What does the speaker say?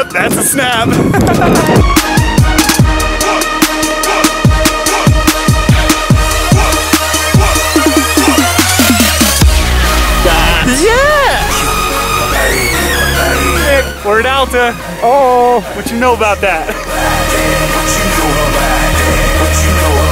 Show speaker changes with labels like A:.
A: That's a snap. Yeah! Nick, we're at Alta. Oh, what you know about that?